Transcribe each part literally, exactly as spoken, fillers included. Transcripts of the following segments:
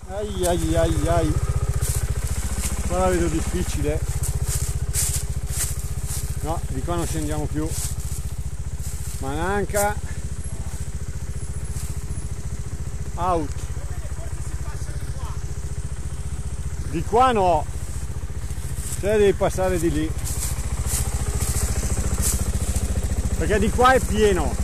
Ai ai ai ai. Qua la vedo difficile. No, di qua non scendiamo più. Mananca. Out. Di qua no. Cioè devi passare di lì. Perché di qua è pieno.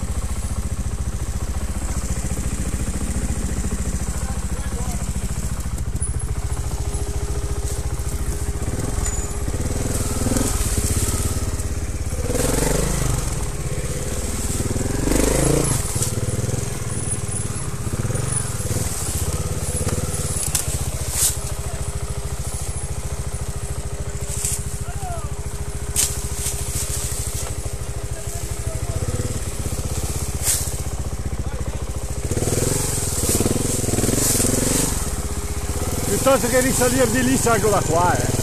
Piuttosto che risalire di lì salgo da qua, eh.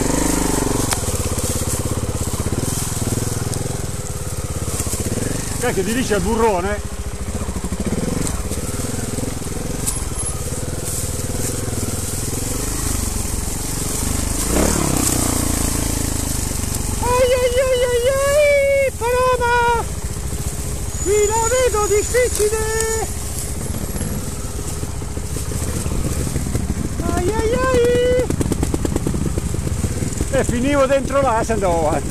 Cacchio, di lì c'è il burrone. Ai ai ai ai ai, Paloma! Qui la vedo difficile! Ai ai ai! E finivo dentro là se andavo avanti.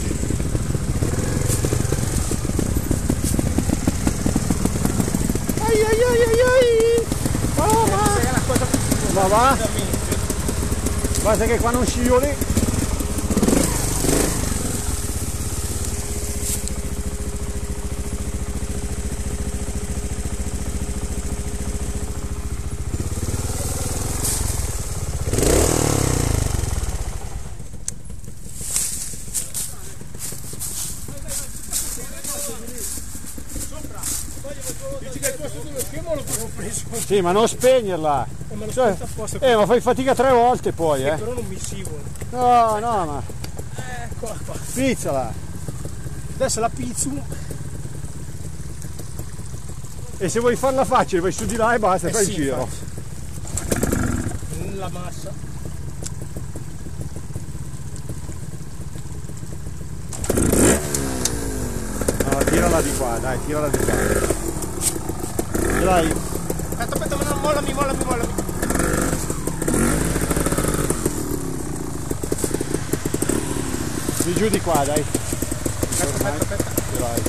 Ai ai ai ai ai! Paloma! Ma va? Basta che qua non scivoli. Dici che il posto dello schermo l'ho preso. Sì, ma non spegnerla. Eh, ma, Cioè, eh, ma fai fatica tre volte poi, eh. eh. Però non mi scivola. No, no, ma. Eccola qua. Pizzala. Adesso la pizzu. E se vuoi farla facile vai su di là e basta, Eh fai sì, il giro. Infatti. La massa. No, tirala di qua, dai, tirala di qua. Dai. Aspetta, aspetta, ma non mollami, mollami, mollami. Di giù di qua, dai. Aspetta, aspetta, aspetta. Dai.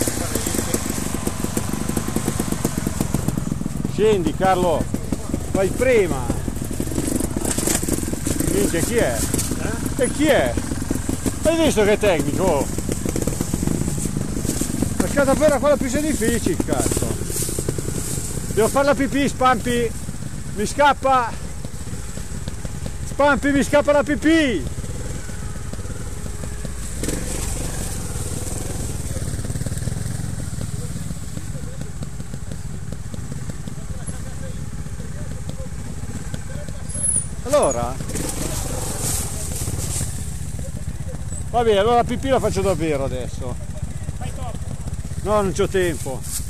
Scendi Carlo, vai prima. Minchia, chi è? Eh? E chi è? Hai visto che è tecnico? La scatapera quella più difficile, cazzo. Devo fare la pipì, Spampi. Mi scappa. Spampi, mi scappa la pipì. Allora? Va bene, allora la pipì la faccio davvero adesso. No, non c'ho tempo.